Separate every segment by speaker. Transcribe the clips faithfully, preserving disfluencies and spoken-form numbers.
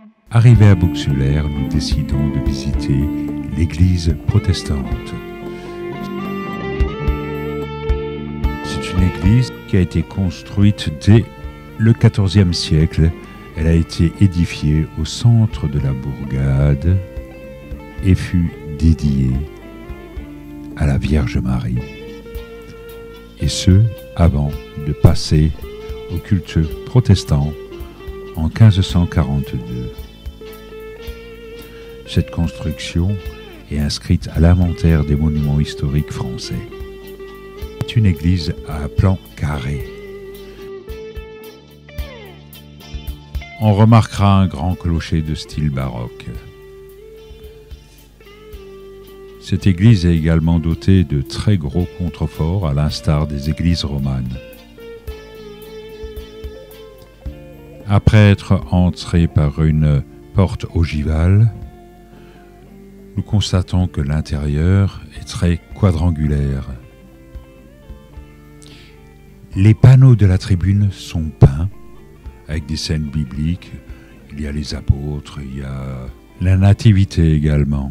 Speaker 1: Arrivés à Bouxwiller, nous décidons de visiter l'église protestante. C'est une église qui a été construite dès le quatorzième siècle. Elle a été édifiée au centre de la bourgade et fut dédiée à la Vierge Marie. Et ce, avant de passer au culte protestant en quinze cent quarante-deux. Cette construction est inscrite à l'inventaire des monuments historiques français. C'est une église à plan carré. On remarquera un grand clocher de style baroque. Cette église est également dotée de très gros contreforts à l'instar des églises romanes. Après être entré par une porte ogivale, nous constatons que l'intérieur est très quadrangulaire. Les panneaux de la tribune sont peints avec des scènes bibliques. Il y a les apôtres, il y a la nativité également.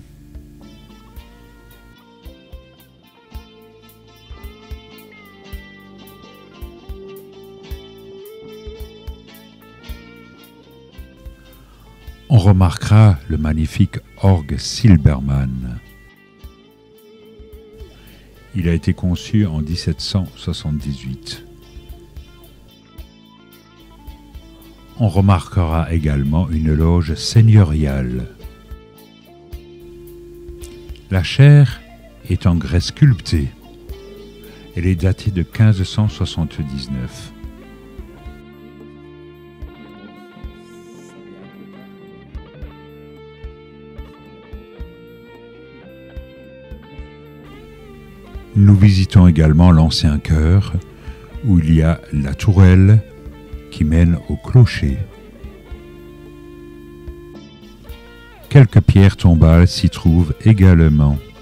Speaker 1: On remarquera le magnifique orgue Silbermann. Il a été conçu en dix-sept cent soixante-dix-huit. On remarquera également une loge seigneuriale. La chaire est en grès sculpté. Elle est datée de quinze cent soixante-dix-neuf. Nous visitons également l'ancien chœur, où il y a la tourelle qui mène au clocher. Quelques pierres tombales s'y trouvent également.